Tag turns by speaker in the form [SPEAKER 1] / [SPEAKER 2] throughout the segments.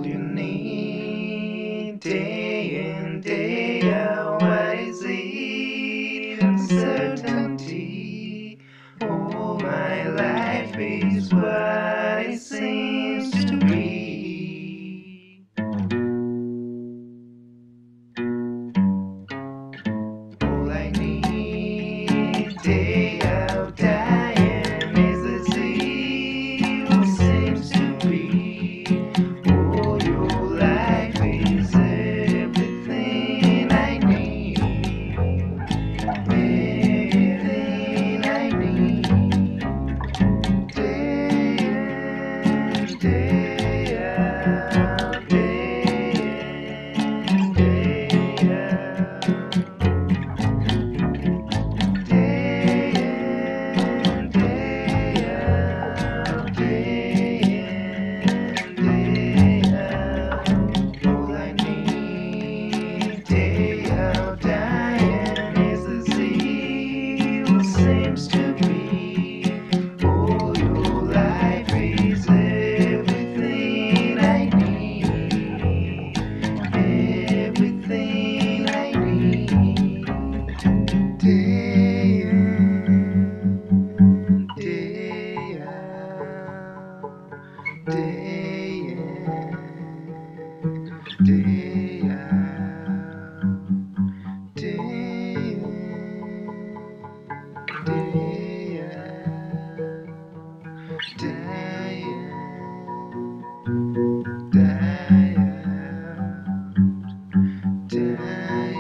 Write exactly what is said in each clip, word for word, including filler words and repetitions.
[SPEAKER 1] you need day in, day out. What is it? Uncertainty. All my life is what it seems to be. All I need day out, dying is the zeal seems to be. All your life is everything I need. Everything I need. Day in, day out, day in, day out. Day in, day out, day in, day out. All I need day out, dying is the zeal seems to be. All your life is everything I need. Everything I need. Day in, day out, day in, day out, day in, day out, day in, day out, day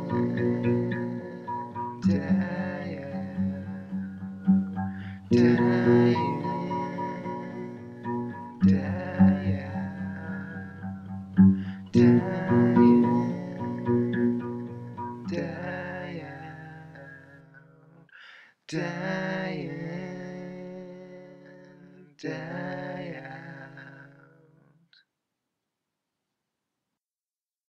[SPEAKER 1] in, day out, die, die, die.